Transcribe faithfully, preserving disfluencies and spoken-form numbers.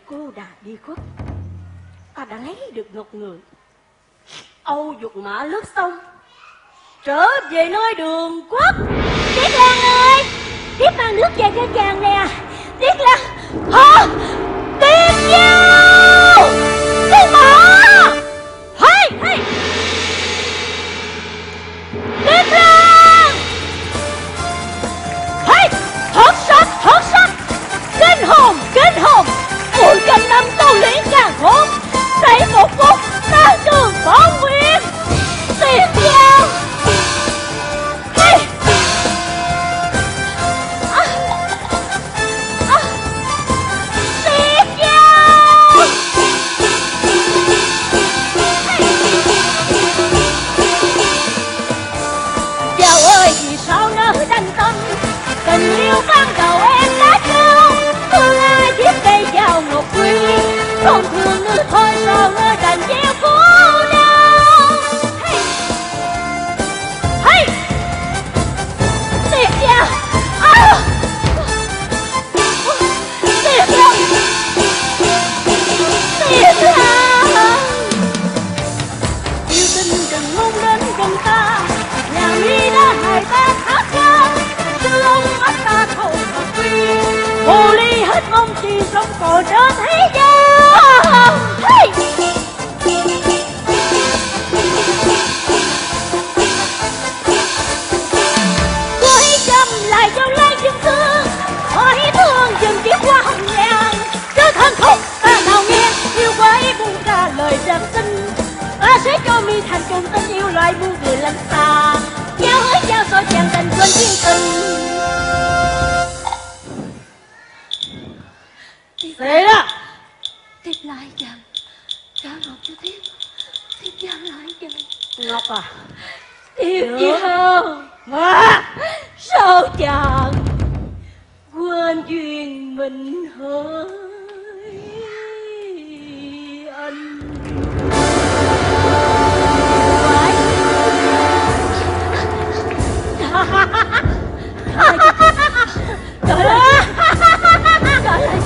cô đà đi khuất, ta đã lấy được một người. Âu dục mã lướt sông, trở về nơi đường quốc. Tiết Lan ơi, Tiết mang nước về cho chàng nè. Tiết Lan. Hả? Tiết Giao, Tiết Mã. Hey, hey. Tiết Lan. Hey, thất sắc, thất sắc. Kinh hồn, kinh hồn. Ôi trăm năm tu luyện càng khôn, xảy một phút ta trường bóng nguyên. Tiết Giao. Hey. À. À. Tiết Giao. Giao ơi, vì sao nỡ đành tâm, tình yêu ban đầu em đã trao, tương lai tiếp đây vào một quy, không thương nữa thôi sao nỡ đành gieo khổ đau. Hey. Hey. Tiết Giao. À. Tiết Giao. Tiết Giao. Yêu tình đừng mong đến gần ta, nhà mi đã hại ta thác ca, sư ông ắt ta không hợp quy, hồ ly hết mong chi sống còn trên thế gian. Hey. Cô hãy chăm lại cho lan dương xưa, cô hãy thương dừng chiếc hoa hồng nhàn, chứ thân không ta nào nghe yêu quá ấy buông ra lời rằng tin, ta sẽ cho mi thành chung tình yêu loại buông người lánh xa. Giao ơi giao sao chàng đành quên thiên tình. Thế đó. Tiếp lại chàng, trả ngọc cho Tiếp, Tiếp giao lại chàng. Ngọc à? Tiếp giao. Mà sao chàng quên duyên mình hỡi anh. Trời ơi. Trời ơi.